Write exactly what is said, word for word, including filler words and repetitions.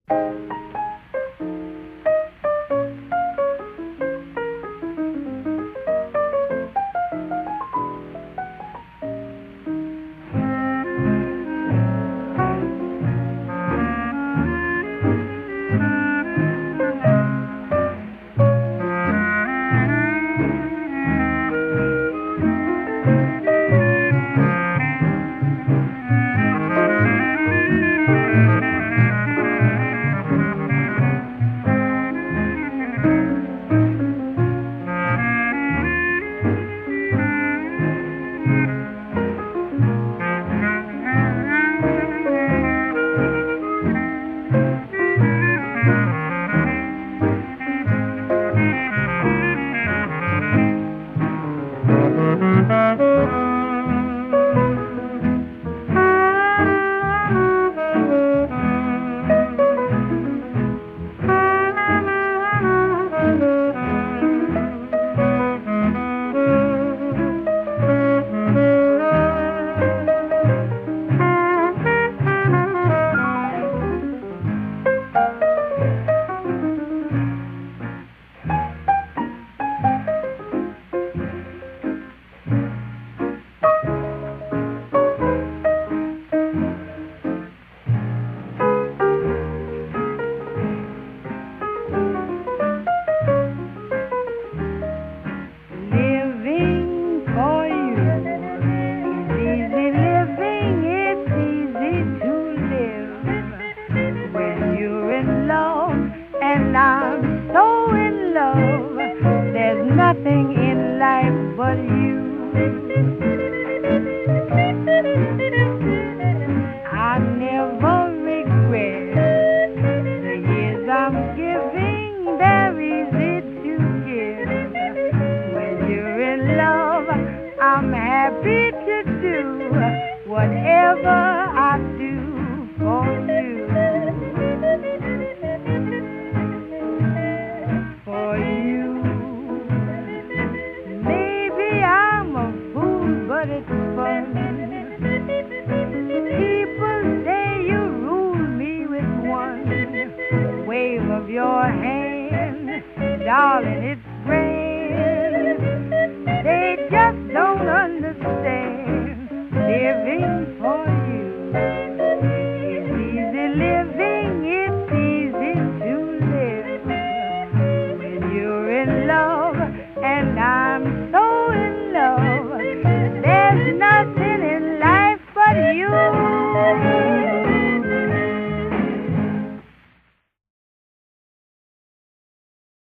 And I'm so in love, there's nothing in life but you. I never regret the years I'm giving, they're easy to give. When you're in love, I'm happy to do whatever I do for you. For you. Maybe I'm a fool, but it's fun. People say you rule me with one wave of your hand. Darling, it's grand. They just don't understand living